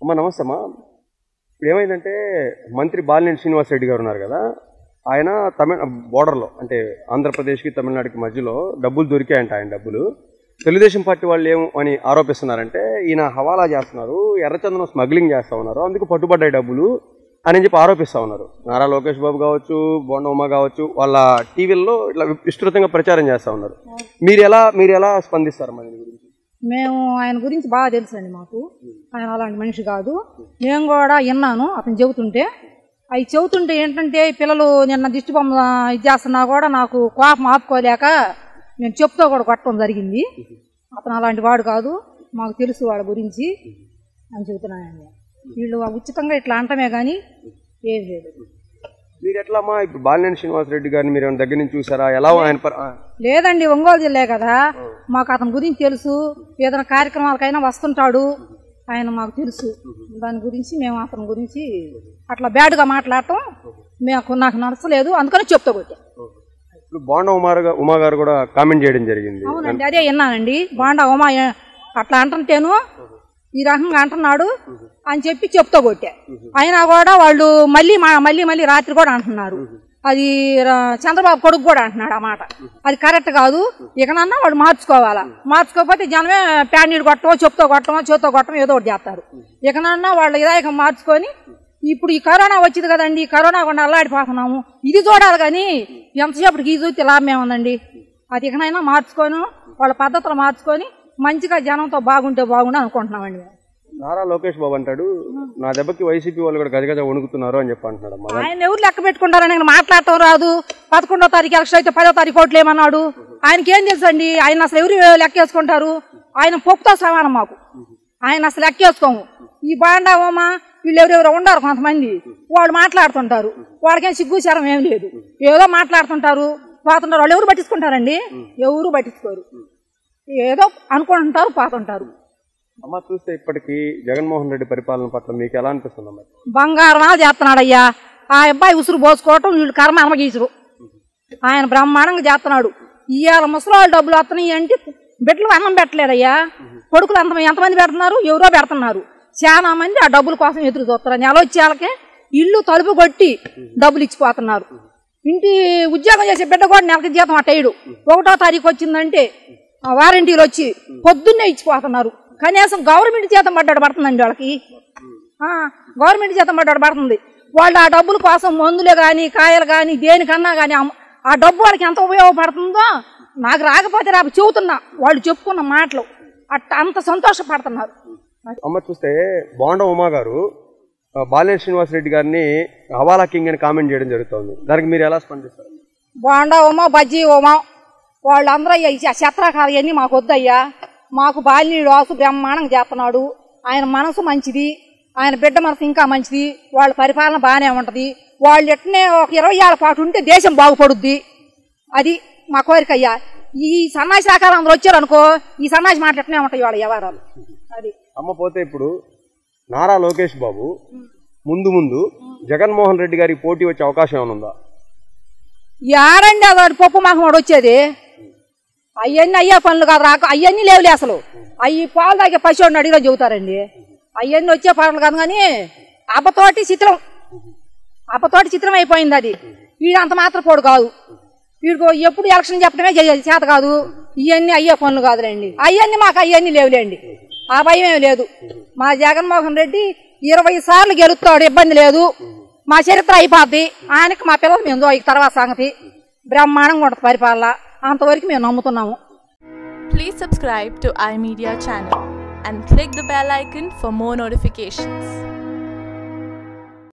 అమ్మ నమస్తే అమ్మా. ఇప్పుడు ఏమైందంటే మంత్రి బాలినేని శ్రీనివాస్ రెడ్డి గారు ఉన్నారు కదా, ఆయన బోర్డర్లో అంటే ఆంధ్రప్రదేశ్కి తమిళనాడుకి మధ్యలో డబ్బులు దొరికాయంట. ఆయన డబ్బులు తెలుగుదేశం పార్టీ వాళ్ళు ఏమని ఆరోపిస్తున్నారంటే ఈయన హవాలా చేస్తున్నారు, ఎర్రచందనం స్మగ్లింగ్ చేస్తూ ఉన్నారు, అందుకు పట్టుబడ్డాయి డబ్బులు అని చెప్పి ఆరోపిస్తూ ఉన్నారు. నారా లోకేష్ బాబు కావచ్చు, బోండా ఉమ కావచ్చు, వాళ్ళ టీవీల్లో ఇట్లా విస్తృతంగా ప్రచారం చేస్తూ ఉన్నారు. మీరు ఎలా స్పందిస్తారు మన గురించి? మేము ఆయన గురించి బాగా తెలుసండి. మాకు ఆయన అలాంటి మనిషి కాదు. నేను కూడా విన్నాను అతను చెబుతుంటే. అవి చెబుతుంటే ఏంటంటే పిల్లలు నిన్న దిష్టి బొమ్మ ఇది చేస్తున్నా కూడా నాకు కోపం ఆపుకోలేక నేను చెప్తూ కూడా కొట్టడం జరిగింది. అతను అలాంటి వాడు కాదు, మాకు తెలుసు వాళ్ళ గురించి అని చెబుతున్నానండి. వీళ్ళు ఉచితంగా ఇట్లా అంటమే కానీ ఏం లేదు. మీరు ఎట్లా అమ్మా ఇప్పుడు బాలినేని శ్రీనివాస్ రెడ్డి గారిని మీరు దగ్గర నుంచి చూసారా? ఎలా ఆయన లేదండి, ఒంగోలు జిల్లా కదా, మాకు అతని గురించి తెలుసు. ఏదైనా కార్యక్రమాలకైనా వస్తుంటాడు ఆయన, మాకు తెలుసు. దాని గురించి మేము అతని గురించి అట్లా బ్యాడ్గా మాట్లాడటం నాకు నచ్చలేదు, అందుకని చెప్తా కొట్టా. ఇప్పుడు బోండా ఉమా గారు కూడా కామెంట్ చేయడం జరిగింది. అవునండి, అదే విన్నానండి. బోండా ఉమా అట్లా అంటుంటేను ఈ రకంగా అంటున్నాడు అని చెప్పి చెప్తా కొట్టా. అయినా కూడా వాళ్ళు మళ్ళీ రాత్రి కూడా అంటున్నారు. అది చంద్రబాబు కొడుకు కూడా అంటున్నాడు ఆ మాట. అది కరెక్ట్ కాదు. ఇకనన్నా వాళ్ళు మార్చుకోవాలా. మార్చుకోకపోతే జనమే ప్యాడ్ నీళ్ళు కొట్టమో చెప్తో కొట్టమో ఏదో ఒకటి చేస్తారు. ఇకనన్నా వాళ్ళు ఇదాయకం మార్చుకొని ఇప్పుడు ఈ కరోనా వచ్చింది కదండి, ఈ కరోనా కూడా అల్లాడిపోతున్నాము. ఇది చూడాలి కానీ ఎంతసేపటికి ఈ చూస్తే లాభం ఏముందండి. అది ఇకనైనా మార్చుకొని వాళ్ళ పద్ధతులు మార్చుకొని మంచిగా జనంతో బాగుంటే బాగుండి అనుకుంటున్నామండి. నారా లోకేష్ బాబు అంటాడు నా దెబ్బకి వైసీపీ వాళ్ళు కూడా గజగజ వణుకుతున్నారు అని చెప్పి అంటున్నాడు. ఆయన ఎవరు లెక్క పెట్టుకుంటారని మాట్లాడటం రాదు. 11వ తారీఖు ఎలక్షన్ అయితే 10వ తారీఖు ఓట్లు ఏమన్నాడు. ఆయనకి ఏం తెలుసు అండి? ఆయన అసలు ఎవరు లెక్కేసుకుంటారు? ఆయన పప్పుతో సమానం మాకు. ఆయన అసలు లెక్కేసుకోము. ఈ బాండా ఓమా వీళ్ళు ఎవరెవరో ఉండారు కొంతమంది, వాళ్ళు మాట్లాడుతుంటారు. వాళ్ళకేం సిగ్గుచారం ఏం లేదు, ఏదో మాట్లాడుతుంటారు పోతుంటారు. వాళ్ళు ఎవరు పట్టించుకుంటారండి? ఎవరు పట్టించుకోరు, ఏదో అనుకుంటుంటారు పోతుంటారు. అమ్మ చూస్తే ఇప్పటికీ జగన్మోహన్ రెడ్డి పరిపాలన పట్ల మీకు ఎలా అనిపిస్తుంది? బంగారం చేస్తున్నాడయ్యా. ఆ అబ్బాయి ఉసురు పోసుకోవటం వీళ్ళు కర్మ అమ్మగీసురు. ఆయన బ్రహ్మాండంగా చేస్తున్నాడు. ఇవాళ ముసలి డబ్బులు వస్తున్నాయి అంటే బిడ్డలు అన్నం పెట్టలేదయ్యా. కొడుకులు ఎంతమంది పెడుతున్నారు? ఎవరో పెడుతున్నారు. చాలా మంది ఆ డబ్బుల కోసం ఎదురు చూస్తారు. నెల వచ్చే వాళ్ళకే ఇల్లు తలుపు కొట్టి డబ్బులు ఇచ్చిపోతున్నారు. ఇంటి ఉద్యోగం చేసే బిడ్డ కూడా నెలకి జీతం అట్టేయడు. 1వ తారీఖు వచ్చిందంటే వారంటీలు వచ్చి పొద్దున్నే ఇచ్చిపోతున్నారు. కనీసం గవర్నమెంట్ జీతం పడుతుందండి వాళ్ళకి. గవర్నమెంట్ జీతం పడుతుంది. వాళ్ళు ఆ డబ్బుల కోసం మందులు కానీ కాయలు కానీ దేనికన్నా కానీ ఆ డబ్బు వాళ్ళకి ఎంత ఉపయోగపడుతుందో నాకు రాకపోతే రేపు చెబుతున్నా. వాళ్ళు చెప్పుకున్న మాటలు అంత సంతోషపడుతున్నారు. అమ్మ చూస్తే బోండా ఉమా గారు బాలినేని శ్రీనివాస్ రెడ్డి గారిని హవాలా కింగ్ అని కామెంట్ చేయడం జరుగుతుంది. దానికి మీరు ఎలా స్పందిస్తారు? బోండా ఉమా బజ్జీ ఉమా వాళ్ళందరూ శత్రాకాలు అన్నీ మాకు వద్దయ్యా. మాకు బాలినీడు వాసు బ్రహ్మాండంగా చేస్తున్నాడు. ఆయన మనసు మంచిది, ఆయన బిడ్డ మనసు ఇంకా మంచిది. వాళ్ళ పరిపాలన బాగానే ఉంటుంది. వాళ్ళు ఎట్నే ఒక 20 ఏళ్ల పాటు ఉంటే దేశం బాగుపడుద్ది. అది మా కోరిక అయ్యా. ఈ సన్నాసి ఆకారం అందరూ వచ్చారు అనుకో, ఈ సన్నాసి మాట్లాడుతూనే ఉంటాయి వాళ్ళ వ్యవహారాలు. అది అమ్మ పోతే ఇప్పుడు నారా లోకేష్ బాబు ముందు జగన్మోహన్ రెడ్డి గారికి పోటీ వచ్చే అవకాశం ఏమైనా ఉందా? యారండి అది పప్పు మాకు వచ్చేది. అవన్నీ అయ్యే పనులు కాదు, అవన్నీ లేవులే అసలు. అవి పాలు తాగే పశువుని అడిగినా చెబుతారండి. అవన్నీ వచ్చే పనులు కాదు. కానీ అప్పతోటి చిత్రం అయిపోయింది. అది వీడు అంత మాత్రం పోడు కాదు. వీడికి ఎప్పుడు ఎలక్షన్ చెప్పడమే చేత కాదు. ఇవన్నీ అయ్యే పనులు కాదులేండి. మాకు అవన్నీ లేవులేండి. ఆ భయం ఏమి లేదు. మా జగన్మోహన్ రెడ్డి 20 సార్లు గెలుస్తాడు, ఇబ్బంది లేదు. మా చరిత్ర అయిపోద్ది. ఆయనకి మా పిల్లలు మేము తర్వాత సంగతి బ్రహ్మాండంగా ఉంటుంది పరిపాలన. అంతవరకు మేము నమ్ముతున్నాము. Please subscribe to iMedia channel and click the bell icon for more notifications.